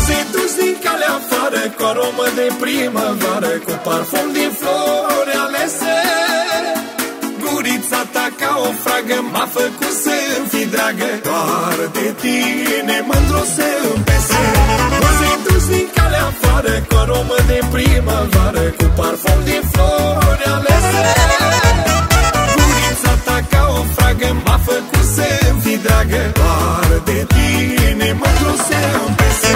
Buze dus din calea afară, cu aromă de primăvară, cu parfum din flori alese. Gurița ta ca o fragă m-a făcut să-mi fi dragă, doar de tine mândru să-mi pese. Buze dus din calea afară, cu aromă de primăvară, cu parfum din flori alese. Gurița ta ca o fragă m-a făcut să-mi fi dragă, doar de tine mândru să-mi pese.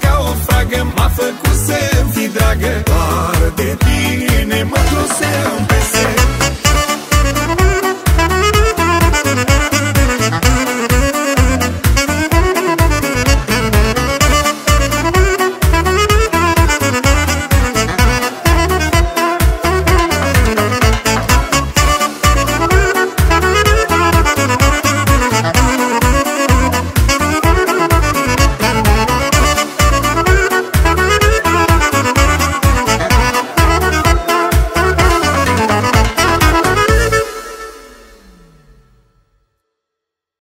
Doar de tine mă